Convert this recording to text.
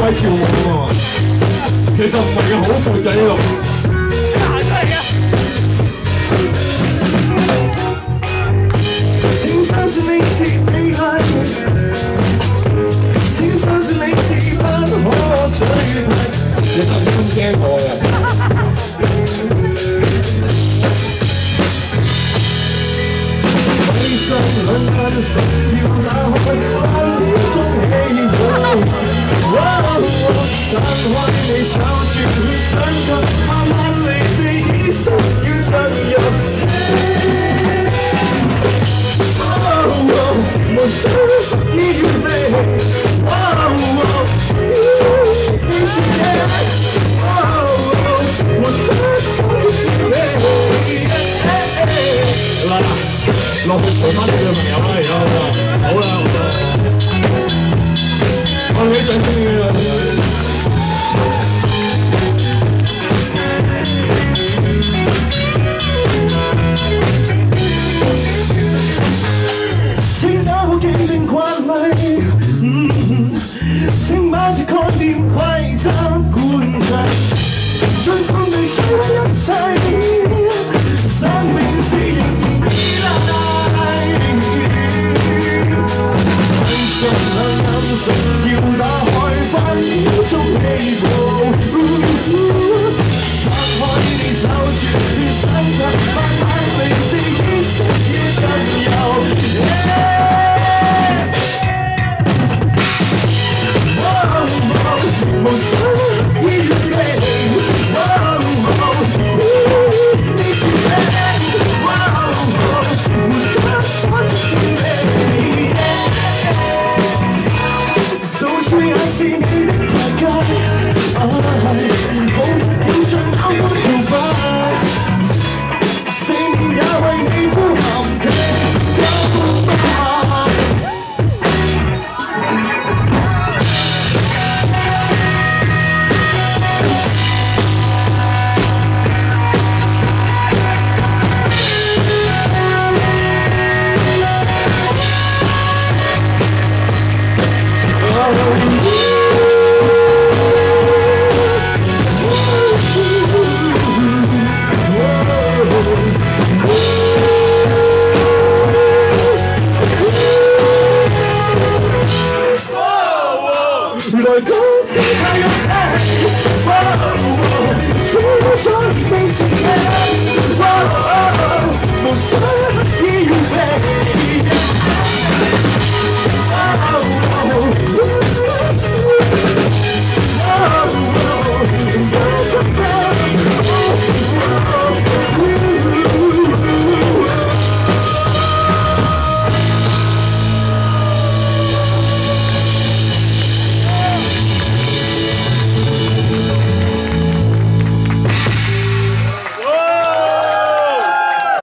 位跳舞啊嘛，其實唔係嘅，好闊嘅呢度。行出嚟嘅。請相信你是美麗，請相信你是不可取替。其實唔咁驚我嘅。為什兩眼神要打開，萬點鐘起舞。但開你守住想及，慢慢離地已需要進入。無需依戀，你是愛，我的心你。嗱，落去陪翻你嘅朋友啦，而家好啦，好啦，我哋掌聲嘅啦。請打好既定慣例，請把這概念規則管制，盡管對手一切，生命是仍然依賴。為什麼眼神要打開，翻秒鐘起舞？打開你守住身體，慢慢離地已需要進入。無需依戀，你是美，我的心你。到處也是你的台階，彷彿要像歐洲搖擺，4年也為你呼喊的優雅。來高聲太陽氣，思想未曾停。